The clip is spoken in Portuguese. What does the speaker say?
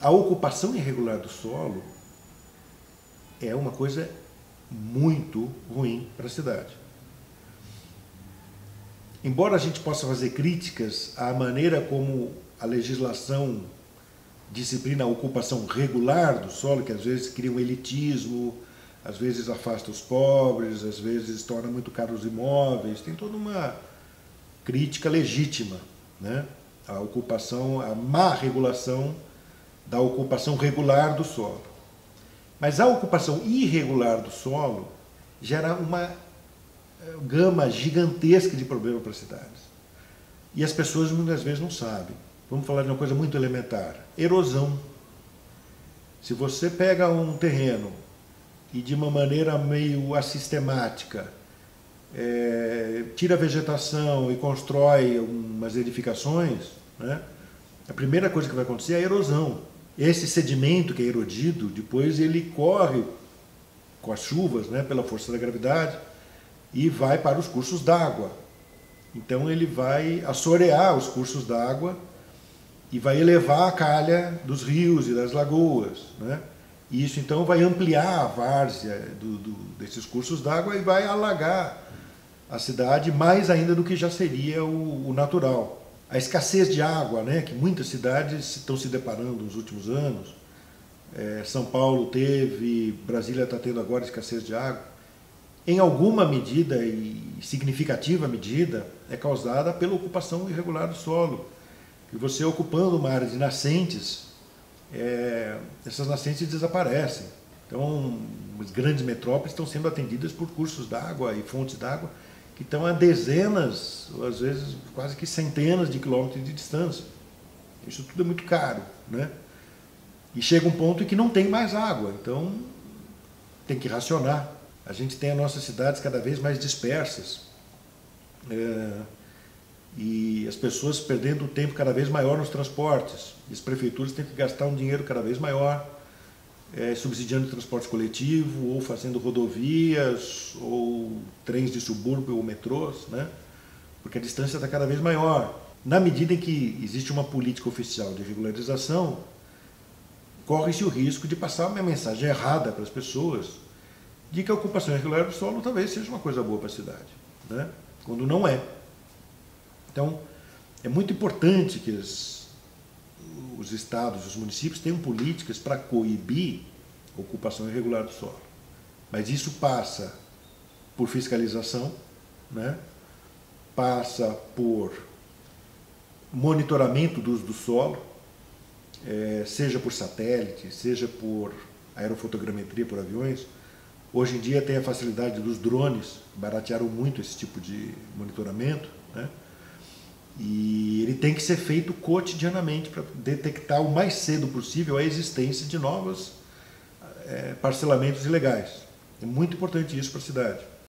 A ocupação irregular do solo é uma coisa muito ruim para a cidade. Embora a gente possa fazer críticas à maneira como a legislação disciplina a ocupação regular do solo, que às vezes cria um elitismo, às vezes afasta os pobres, às vezes torna muito caros os imóveis, tem toda uma crítica legítima, né? A ocupação, a má regulação da ocupação regular do solo. Mas a ocupação irregular do solo gera uma gama gigantesca de problemas para as cidades. E as pessoas muitas vezes não sabem. Vamos falar de uma coisa muito elementar: erosão. Se você pega um terreno e de uma maneira meio assistemática tira a vegetação e constrói umas edificações, né, a primeira coisa que vai acontecer é a erosão. Esse sedimento que é erodido, depois ele corre com as chuvas, né, pela força da gravidade, e vai para os cursos d'água. Então ele vai assorear os cursos d'água e vai elevar a calha dos rios e das lagoas, né? E isso então vai ampliar a várzea desses cursos d'água e vai alagar a cidade mais ainda do que já seria o natural. A escassez de água, né, que muitas cidades estão se deparando nos últimos anos, São Paulo teve, Brasília está tendo agora escassez de água, em alguma medida e significativa medida é causada pela ocupação irregular do solo. E você ocupando uma área de nascentes, essas nascentes desaparecem. Então, as grandes metrópoles estão sendo atendidas por cursos d'água e fontes d'água que estão a dezenas, ou às vezes quase que centenas de quilômetros de distância. Isso tudo é muito caro, né? E chega um ponto em que não tem mais água, então tem que racionar. A gente tem as nossas cidades cada vez mais dispersas, e as pessoas perdendo um tempo cada vez maior nos transportes. E as prefeituras têm que gastar um dinheiro cada vez maior, subsidiando o transporte coletivo, ou fazendo rodovias, ou trens de subúrbio, ou metrôs, né? Porque a distância está cada vez maior. Na medida em que existe uma política oficial de regularização, corre-se o risco de passar uma mensagem errada para as pessoas de que a ocupação irregular do solo talvez seja uma coisa boa para a cidade, né? Quando não é. Então, é muito importante que os estados e os municípios tenham políticas para coibir a ocupação irregular do solo. Mas isso passa por fiscalização, né? Passa por monitoramento do uso do solo, seja por satélite, seja por aerofotogrametria por aviões. Hoje em dia tem a facilidade dos drones, baratearam muito esse tipo de monitoramento, né? E ele tem que ser feito cotidianamente para detectar o mais cedo possível a existência de novos parcelamentos ilegais. É muito importante isso para a cidade.